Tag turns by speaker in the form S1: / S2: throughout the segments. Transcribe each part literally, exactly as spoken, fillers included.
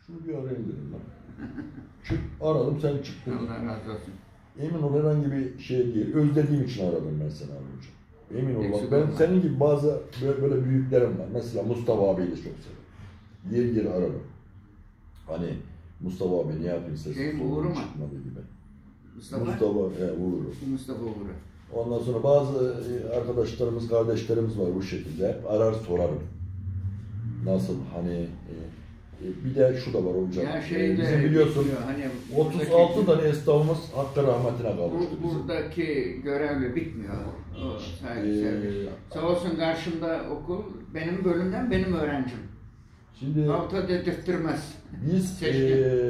S1: Şunu bir arayayım dedim ben. Çık, aradım, sen çıktın.
S2: Allah razı olsun.
S1: Emin ol, herhangi bir şey değil. Özlediğim için aradım ben seni abi hocam. Emin ol bak,
S2: Eksik
S1: ben
S2: olma.
S1: senin gibi bazı böyle, böyle büyüklerim var. Mesela Mustafa abiyi de çok severim. Yer yer aradım. Hani Mustafa abi ne yapayım sesi
S2: Şey, Uğur mu?
S1: çıkmadı gibi.
S2: Mustafa?
S1: Mustafa, he, Uğur.
S2: Mustafa Uğur'u.
S1: Ondan sonra bazı arkadaşlarımız, kardeşlerimiz var bu şekilde. Hep arar sorarım. Nasıl hani e, e, bir de şu da var hocam.
S2: Ya şeyde,
S1: bizim biliyorsun
S2: bitmiyor, hani
S1: otuz altı tane esnafımız Hakk'a rahmetine kavuştu
S2: bu,
S1: bizim.
S2: buradaki görevli bitmiyor. O sadece
S1: Ee,
S2: Sağ olsun karşımda okul, benim bölümden benim öğrencim.
S1: Şimdi
S2: Hafta dedirttirmez.
S1: biz e,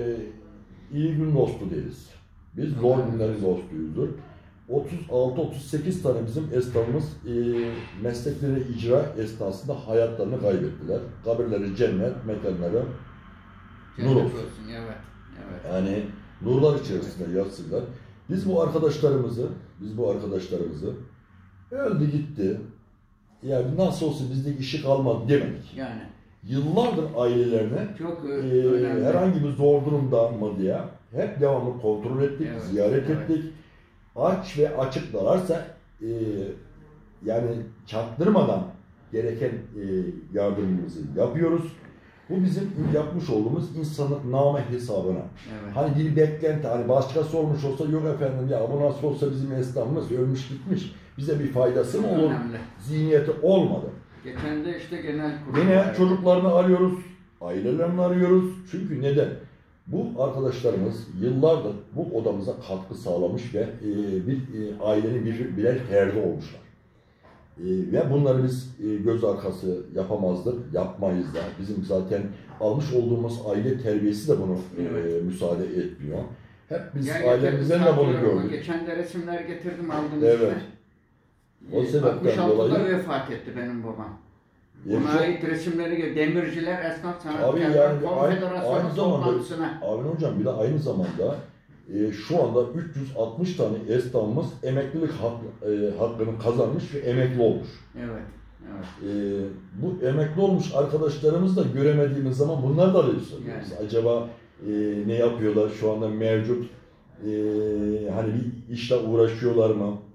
S1: iyi gün dostu deriz. Biz zor günlerin dostuyuzdur. otuz altı otuz sekiz tane bizim esnafımız e, meslekleri icra esnasında hayatlarını kaybettiler. Kabirleri cennet, mekanları nur olsun.
S2: Evet, evet.
S1: Yani nurlar içerisinde yatsınlar. Biz bu arkadaşlarımızı, biz bu arkadaşlarımızı öldü gitti. Yani nasıl olsa bizde işi kalmadı demedik.
S2: Yani.
S1: Yıllardır ailelerine
S2: Çok
S1: e, herhangi bir zor durumda mı diye hep devamlı kontrol ettik,
S2: evet,
S1: ziyaret
S2: evet.
S1: ettik. Aç ve açıklarlarsa e, yani çaktırmadan gereken e, yardımımızı yapıyoruz. Bu bizim yapmış olduğumuz insanlık namı hesabına.
S2: Evet.
S1: Hani bir beklenti, hani başkası olmuş olsa yok efendim ya bu nasıl olsa bizim esnafımız ölmüş gitmiş, bize bir faydası mı olur?
S2: Önemli.
S1: Zihniyeti olmadı.
S2: Geçen de işte genel kurul.
S1: Yine çocuklarını arıyoruz, ailelerini arıyoruz. Çünkü neden? Bu arkadaşlarımız yıllardır bu odamıza katkı sağlamış ve e, bir e, ailenin bir, birer ferdi olmuşlar. E, ve bunları biz e, göz arkası yapamazdık, yapmayız da. Bizim zaten almış olduğumuz aile terbiyesi de bunu
S2: evet.
S1: e, müsaade etmiyor. Hep biz
S2: ya
S1: ailemizden de bunu gördük.
S2: Geçen de resimler getirdim, aldım
S1: evet.
S2: işte.
S1: O sebepten
S2: altmış altıda
S1: dolayı
S2: vefat etti benim babam.
S1: E,
S2: Ona
S1: çok...
S2: ait resimleri, Demirciler Esnaf
S1: Abi
S2: Sanatkarlar
S1: yani
S2: Konfederasyonu
S1: aynı zamanda,
S2: toplantısına.
S1: Avni Hocam bir de aynı zamanda e, şu anda üç yüz altmış tane esnafımız emeklilik hak, e, hakkını kazanmış ve emekli olmuş.
S2: Evet. Evet.
S1: E, bu emekli olmuş arkadaşlarımız da göremediğimiz zaman bunlar da arıyoruz. Yani. Acaba e, ne yapıyorlar şu anda mevcut e, hani bir işle uğraşıyorlar mı?